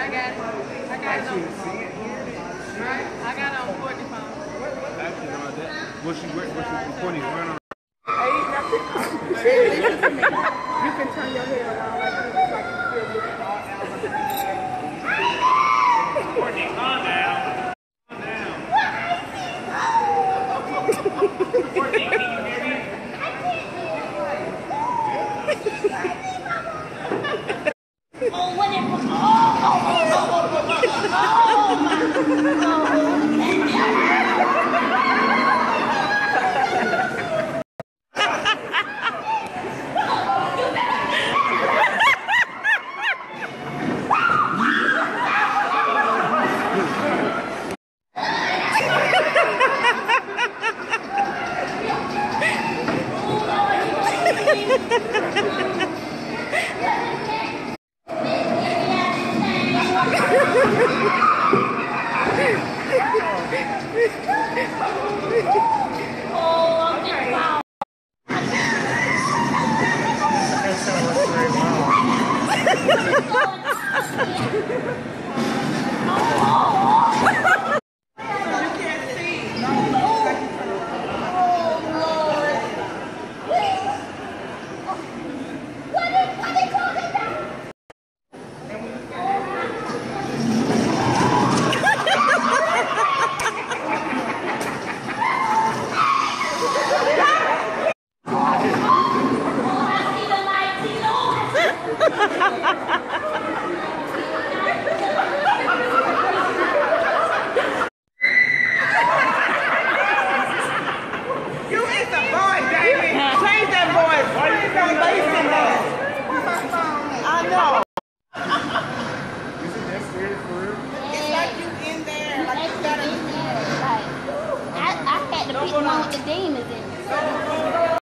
got it. I got it on. Right? I got it on Kourtnei's phone. Actually, no, that. What's Kourtney's running? Listen to me. You can turn your head around like this, like you feel looking all out. Kourtney, calm down. Calm down. Kourtney, can you hear me? Oh, what it was. The demons in it.